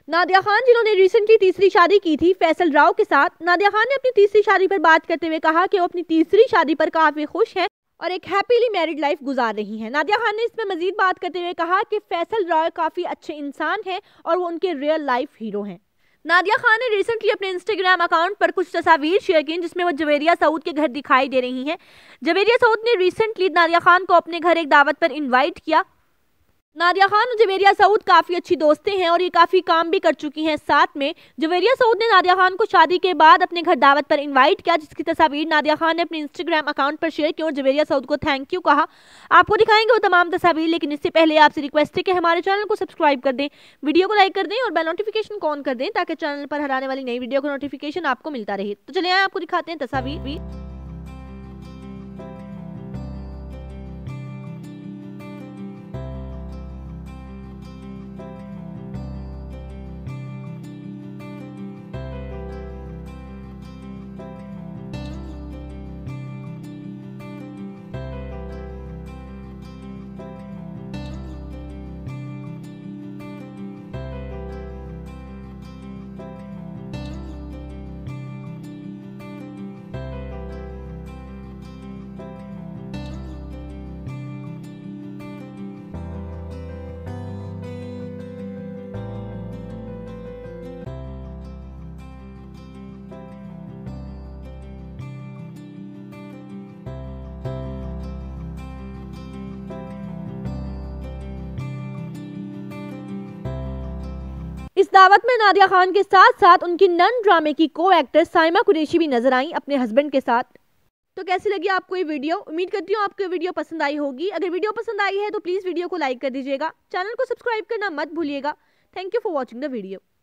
नादिया खान, जिन्होंने रिसेंटली तीसरी शादी की थी फैसल राव के साथ, नादिया खान ने अपनी तीसरी शादी पर बात करते हुए कहा कि वो अपनी तीसरी शादी पर काफी खुश हैं और एक हैप्पीली मैरिड लाइफ गुजार रही हैं। नादिया खान ने इसमें मजीद बात करते हुए कहा कि फैसल राव काफी अच्छे इंसान हैं और वो उनके रियल लाइफ हीरो हैं। नादिया खान ने रिसेंटली अपने इंस्टाग्राम अकाउंट पर कुछ तस्वीर शेयर की जिसमें वो जवेरिया सऊद के घर दिखाई दे रही हैं। जवेरिया सऊद ने रिसेंटली नादिया खान को अपने घर एक दावत पर इनवाइट किया। नादिया खान और जवेरिया सऊद काफी अच्छी दोस्तें हैं और ये काफी काम भी कर चुकी हैं साथ में। जवेरिया सऊद ने नादिया खान को शादी के बाद अपने घर दावत पर इनवाइट किया, जिसकी तस्वीर नादिया खान ने अपने इंस्टाग्राम अकाउंट पर शेयर की और जवेरिया सऊद को थैंक यू कहा। आपको दिखाएंगे वो तमाम तस्वीर, लेकिन इससे पहले आपसे रिक्वेस्ट है कि हमारे चैनल को सब्सक्राइब कर दें, वीडियो को लाइक कर दें और बेल नोटिफिकेशन को ऑन कर दें ताकि चैनल पर हर आने वाली नई वीडियो का नोटिफिकेशन आपको मिलता रहे। तो चलिए आपको दिखाते हैं तस्वीर। इस दावत में नादिया खान के साथ साथ उनकी नन ड्रामे की को एक्टर साइमा कुरैशी भी नजर आई अपने हस्बैंड के साथ। तो कैसी लगी आपको ये वीडियो? उम्मीद करती हूँ आपको ये वीडियो पसंद आई होगी। अगर वीडियो पसंद आई है तो प्लीज वीडियो को लाइक कर दीजिएगा, चैनल को सब्सक्राइब करना मत भूलिएगा। Thank you for watching the video.